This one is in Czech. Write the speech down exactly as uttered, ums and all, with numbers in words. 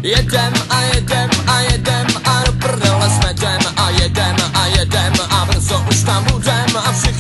Jedem a jedem a jedem a do prdele jsme jdem a jedem a jedem a brzo už tam budem a všichni